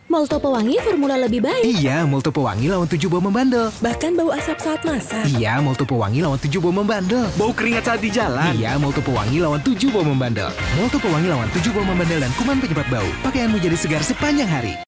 Molto Pewangi formula lebih baik. Iya, Molto Pewangi lawan 7 bau membandel. Bahkan bau asap saat masak. Iya, Molto Pewangi lawan 7 bau membandel. Bau keringat saat di jalan. Iya, Molto Pewangi lawan 7 bau membandel. Molto Pewangi lawan 7 bau membandel dan kuman penyebab bau. Pakaianmu jadi segar sepanjang hari.